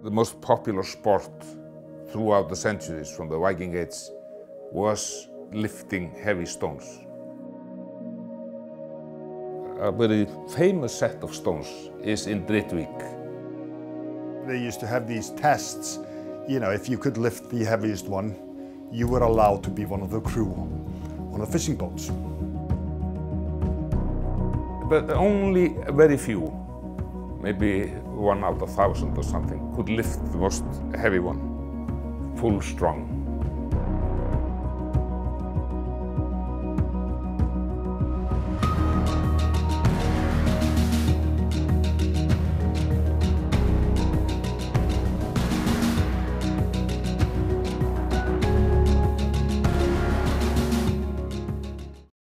The most popular sport throughout the centuries from the Viking Age was lifting heavy stones. A very famous set of stones is in Dritvik. They used to have these tests. You know, if you could lift the heaviest one, you were allowed to be one of the crew on the fishing boats. But only very few, maybe 1 out of 1,000 or something, could lift the most heavy one, full strong.